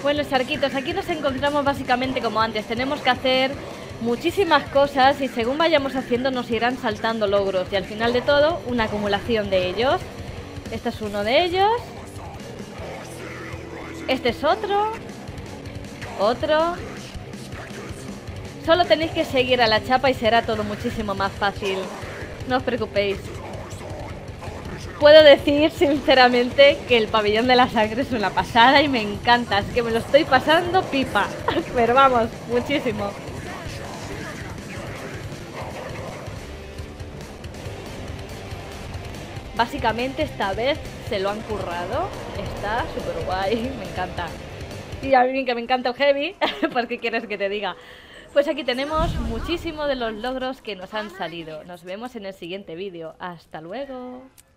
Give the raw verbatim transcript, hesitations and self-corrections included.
Bueno, Sarquitos, aquí nos encontramos básicamente como antes. Tenemos que hacer muchísimas cosas y según vayamos haciendo nos irán saltando logros. Y al final de todo, una acumulación de ellos. Este es uno de ellos. Este es otro. Otro. Solo tenéis que seguir a la chapa y será todo muchísimo más fácil. No os preocupéis. Puedo decir sinceramente que el pabellón de la sangre es una pasada y me encanta. Es que me lo estoy pasando pipa. Pero vamos, muchísimo. Básicamente esta vez se lo han currado. Está súper guay, me encanta. Y a mí que me encanta el heavy, pues ¿qué quieres que te diga? Pues aquí tenemos muchísimo de los logros que nos han salido. Nos vemos en el siguiente vídeo. ¡Hasta luego!